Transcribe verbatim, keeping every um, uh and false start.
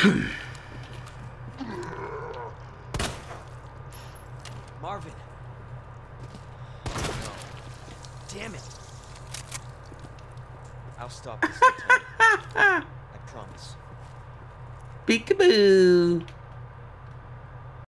Marvin. No. Damn it. I'll stop this. I promise. Peekaboo.